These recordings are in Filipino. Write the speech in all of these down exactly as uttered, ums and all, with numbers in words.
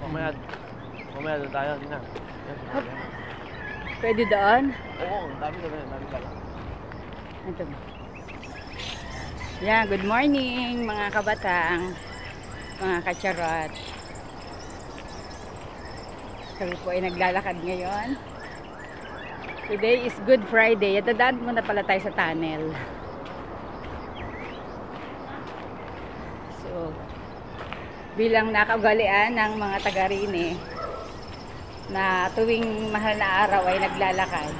Mamaya, mamaya doon tayo. Hindi na. Pwede doon? Oo, dami doon. Dami pala. Ito ba? Yan, good morning mga kabatang, mga kacharot. Kami po ay naglalakad ngayon. Today is Good Friday. At dadaan muna pala tayo sa tunnel. So, bilang nakaugalian ng mga taga-Rini na tuwing mahal na araw ay naglalakad.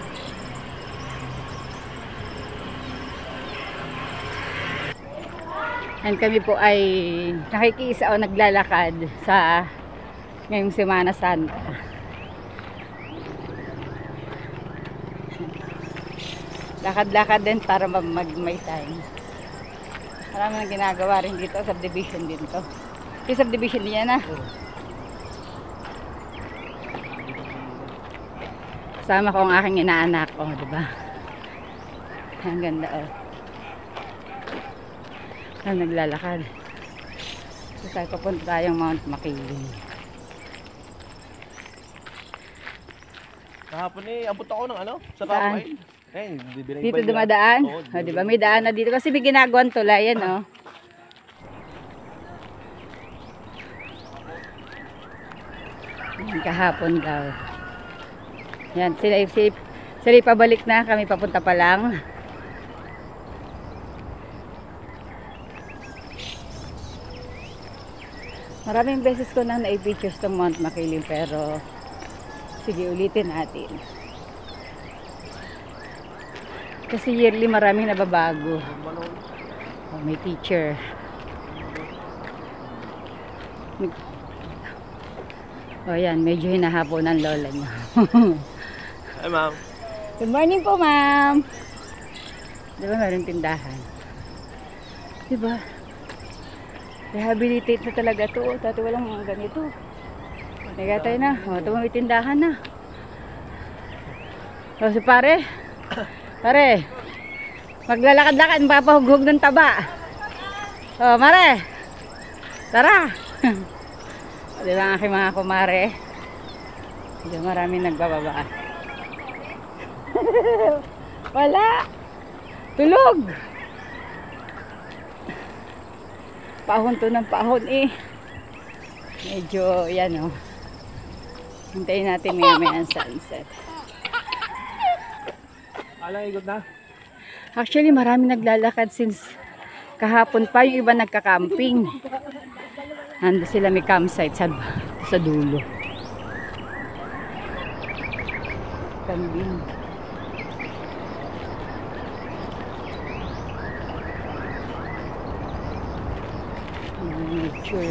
And kami po ay nakikiisa o naglalakad sa ngayong Semana Santa. Lakad-lakad din para mag-may time. Marami nang ginagawa rin dito, subdivision din to. Yung subdivision din yan ah. Kasama ko ang aking inaanak, oh, diba? Ang ganda, oh. Ang naglalakad. So, tayo papunta tayong Mount Makiling. Kahapon eh, abot ako ng ano? Sa Saan? Papuay. Eh, Dito dumadaan? Oo, Oh, diba? May daan na dito. Kasi may ginagawang tulay, yan, oh. Yan, kahapon daw. Yan, sila, sila, sila pabalik na. Kami papunta pa lang. Maraming beses ko nang na-pictures tong Mount Makiling, pero sige, ulitin natin. Kasi yearly maraming nababago. Oh, may teacher. O oh, yan, medyo hinahapo ng lola niya. Hi, ma'am. Good morning po, ma'am. Diba meron tindahan? Diba? Rehabilitate na talaga to. Dati walang mga ganito. Nagatay na. O, ito may tindahan na. O, si pare. Pare. Maglalakad-lakad. Mapapahughog ng taba. O, mare. Tara. Di ba ang aking mga kumare? Diyan maraming nagbababa. Wala. Tulog. Pahon to ng pahon eh. Medyo yan o. Oh. Hintayin natin may may ang sunset. Alang ikot na? Actually marami naglalakad since kahapon pa. Yung iba nagka-camping. Nando sila may campsite sa, sa dulo. Kambing. Nature.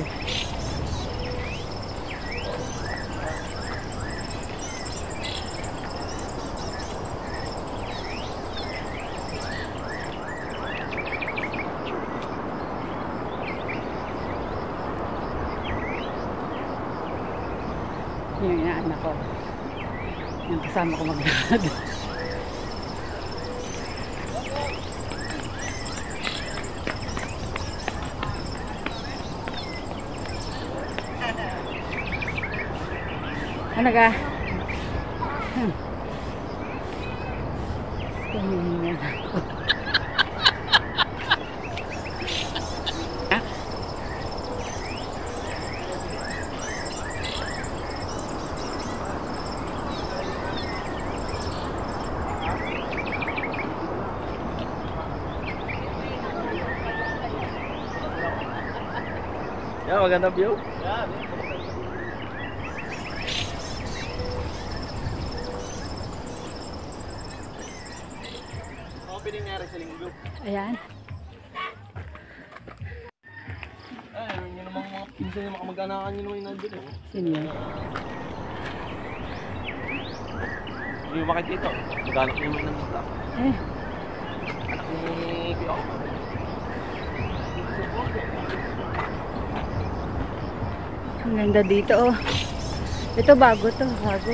Yung inaanak ko. Yung kasama ko maglakad. Ano ka? Hmm. Tumingin na ako. Yeah, maganda view. Yeah, opening nga rin sa linggo. Ayan. Ay, yun namang mga pinsan yung makamag-anakan yun naman yung nandun eh. Sino yun? Hindi mo bakit dito? Mag-anak niyo naman nandun ta. Eh. Anak ni Pio. Ang ganda dito oh. Ito bago to, bago.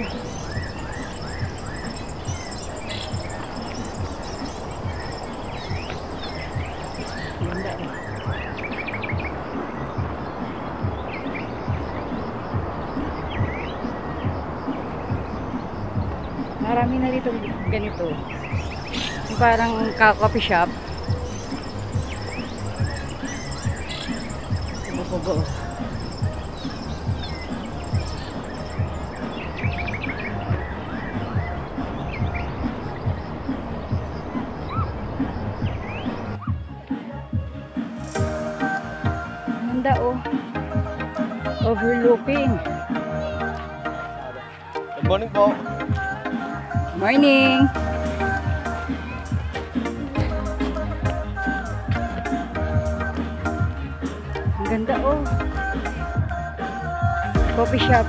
Ganda oh. Marami na dito ganito. Yung parang ka-coffee shop. Bugo. Ganda oh. Overlooking. Good morning po. Morning. Ang ganda oh. Coffee shop.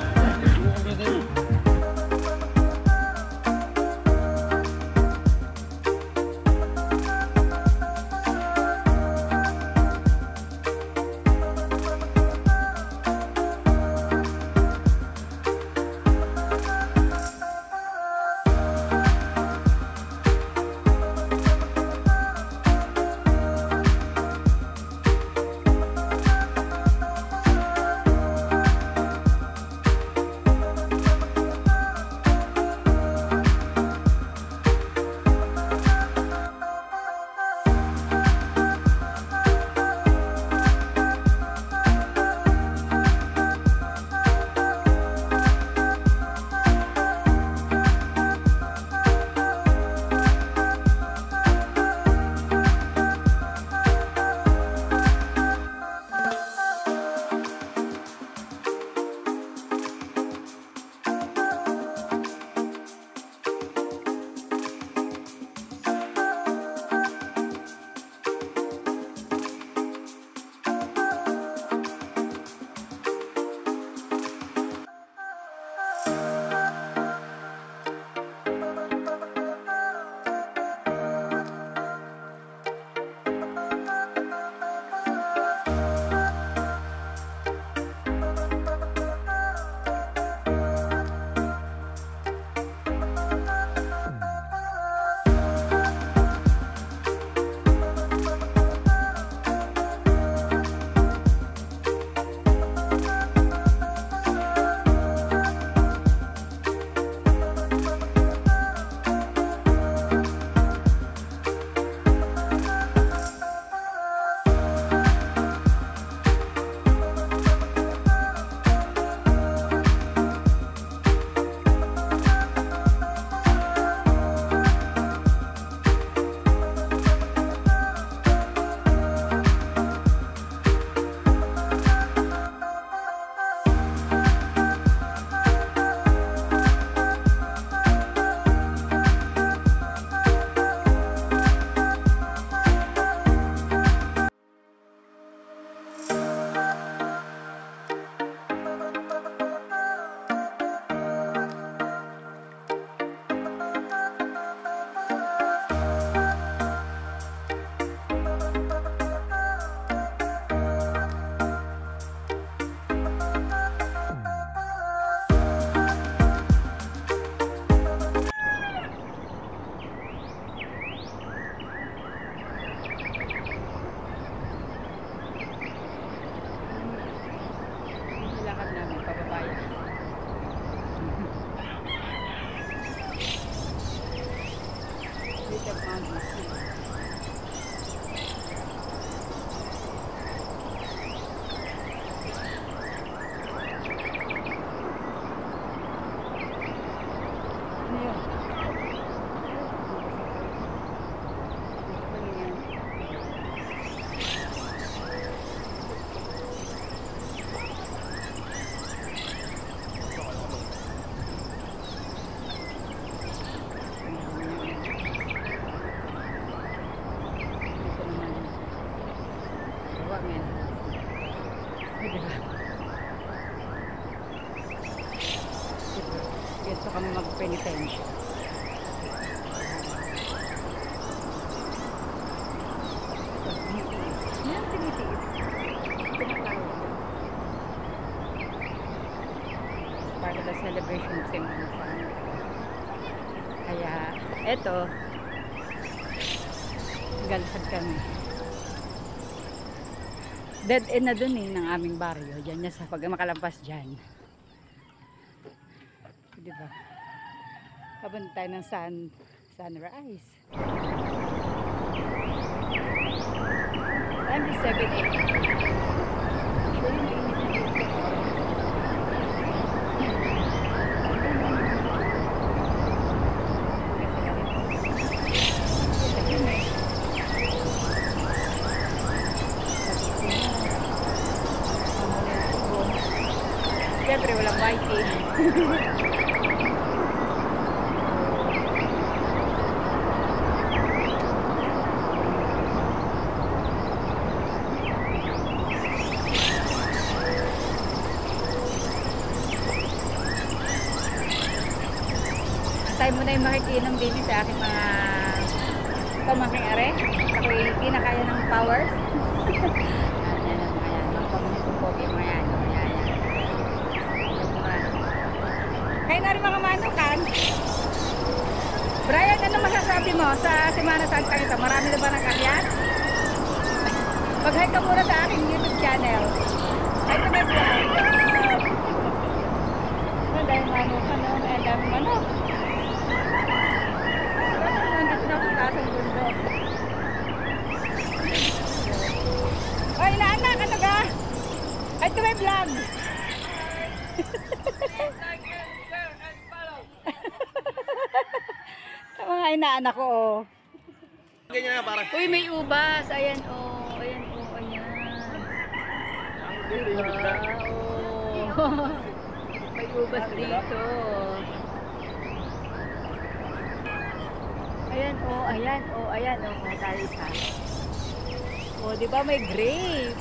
Dito kami mag-penitensya. Yan, tinitiis. Tinatawag. Part of the celebration of Saint Vincent. Kaya, eto, galasad kami. Dead end na dun eh, ng aming baryo. Diyan niya sa pag makalampas dyan. Diba? Habang tayo ng sun, sunrise. Time is seven eight. Actually, mainit na dito. Siyempre, walang whiting. Tayo muna yung makikinom din sa aking mga pamangking are. Ako hindi na kaya ng powers. Yan, yan, mga yan. Mga pamangking pogi, mga yan. Mga yan, yan. Kaya na rin mga manukan. Brian, ano masasabi mo sa Semana Santa ito? Marami na ba nag-akyat? Mag-hi ka muna sa aking YouTube channel. Hi to my vlog. Ang dahil manukan, no? Ang dami manok. Nandito na sa taas ang bundok. Oy, inaanak, ano ka? Hi to my vlog. Mga inaanak ko, oh. Ganyan na parang. Uy, may ubas. Ayan, oh. Ayan, oh. Ayan. Diba? Oh. May ubas dito. Ayan, oh. Ayan, oh. Ayan, oh. Kung tayo isa. Oh, di ba may grapes?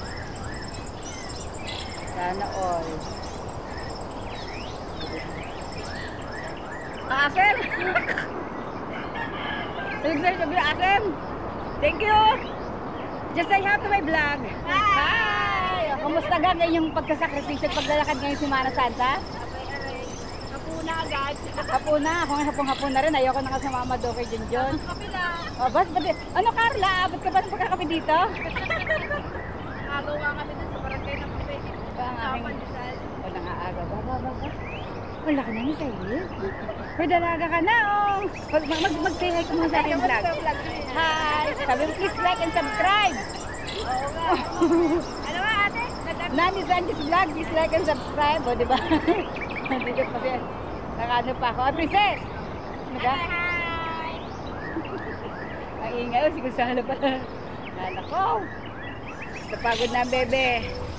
Sana all. Asem! Nag-search na bila Asem! Thank you! Just say hi to my vlog! Hi! Kamusta ga ngayong pagkasakripisyo at paglalakad ngayong Semana Santa? Hapuna agad. Hapuna! Ako nga hapong-hapon na rin. Ayoko na kasi mama do kay John John. Kapila. Oh, bas, ba't, ano Carla? Abot ka ba ng pagkakape dito? Agawa kami dun sa barangay ng kape. Ba ang Sa aking... Pandesal. O, nangaaga. Ba, ba, ba, ba. Wala ka na ni Sa'yo. Uy, dalaga ka na, oh. Mag, mag, mag-say hi ka muna sa aking vlog. Hi! Sabi mo, please like and subscribe. Oo nga. Ano ba ate? Nag- Nani Sanchez Vlog, please like and subscribe. O, diba? Dito pa siya. Nakano pa ako. Ah, princess! Ano ka? Hi! Ang ingay. O, siguro sana pala. Nalako. Napagod na, bebe.